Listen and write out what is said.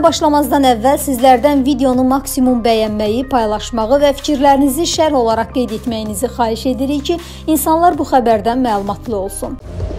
başlamazdan əvvəl sizlərdən videonu maksimum bəyənməyi, paylaşmağı və fikirlərinizi şərh olaraq qeyd etməyinizi xahiş edirik ki, insanlar bu xəbərdən məlumatlı olsun.